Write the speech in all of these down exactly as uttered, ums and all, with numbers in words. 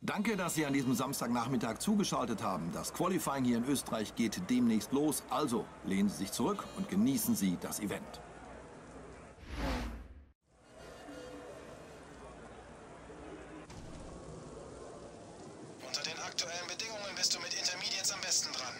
Danke, dass Sie an diesem Samstagnachmittag zugeschaltet haben. Das Qualifying hier in Österreich geht demnächst los. Also lehnen Sie sich zurück und genießen Sie das Event. Unter den aktuellen Bedingungen bist du mit Intermediates am besten dran.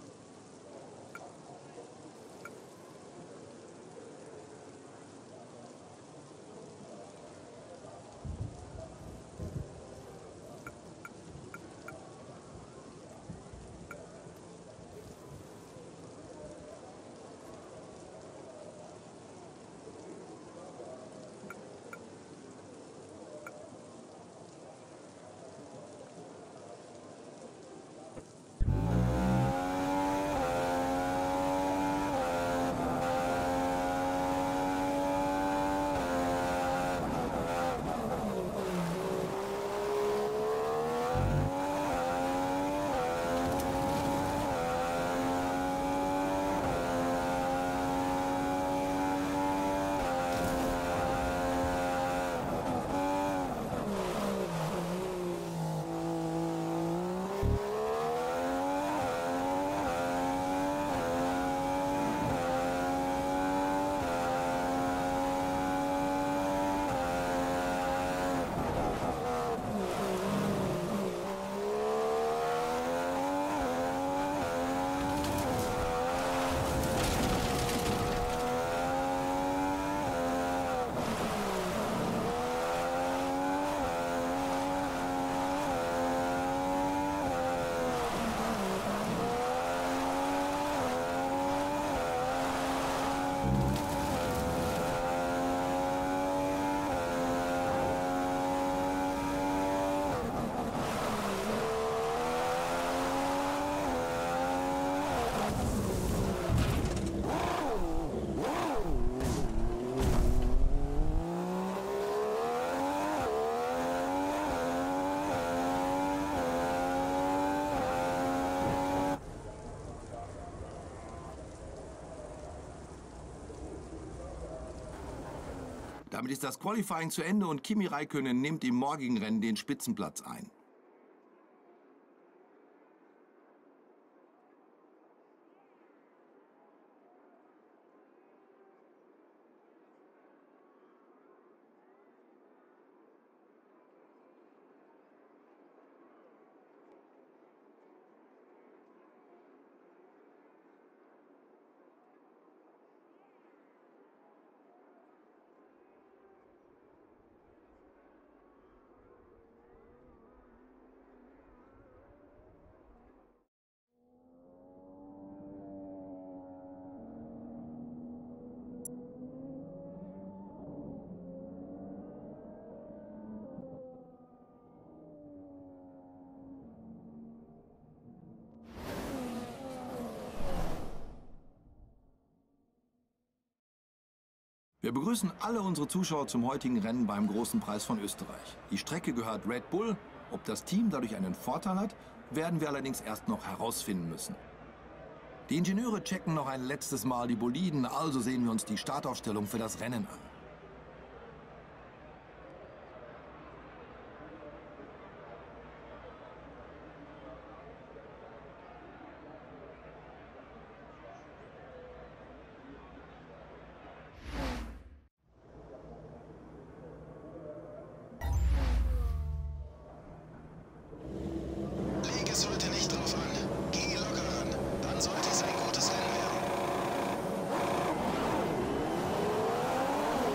Damit ist das Qualifying zu Ende und Kimi Räikkönen nimmt im morgigen Rennen den Spitzenplatz ein. Wir begrüßen alle unsere Zuschauer zum heutigen Rennen beim Großen Preis von Österreich. Die Strecke gehört Red Bull. Ob das Team dadurch einen Vorteil hat, werden wir allerdings erst noch herausfinden müssen. Die Ingenieure checken noch ein letztes Mal die Boliden, also sehen wir uns die Startaufstellung für das Rennen an. Es sollte nicht drauf an. Geh locker ran. Dann sollte es ein gutes Rennen werden.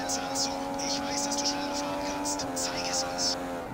deinen Zahn zu. Ich weiß, dass du schneller fahren kannst. Zeig es uns.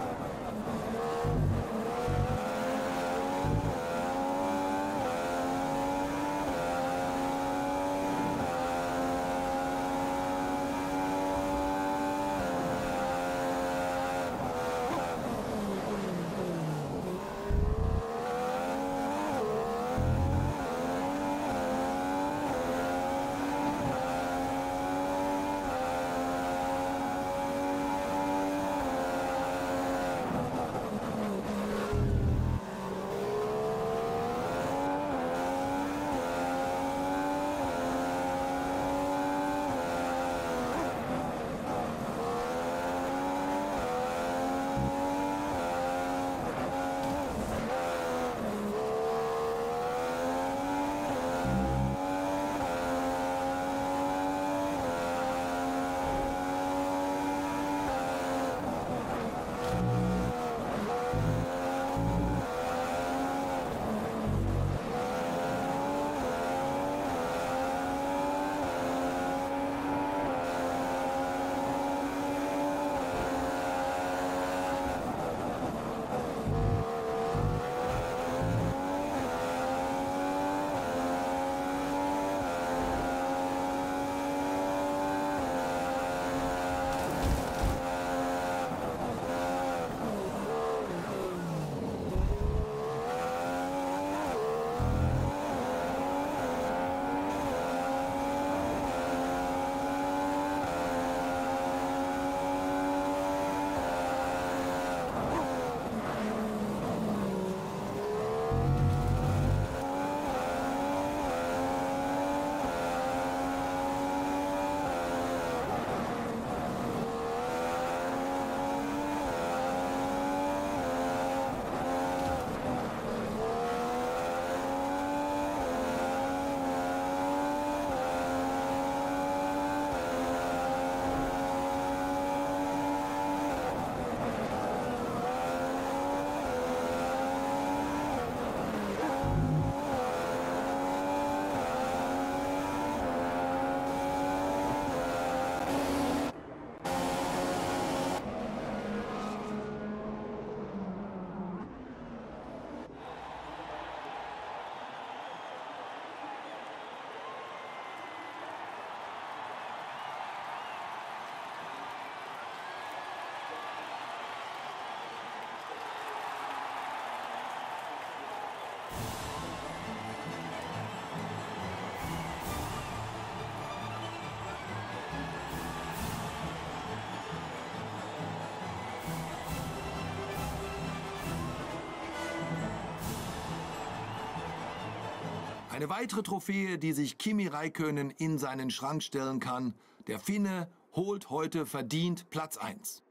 Eine weitere Trophäe, die sich Kimi Räikkönen in seinen Schrank stellen kann. Der Finne holt heute verdient Platz eins.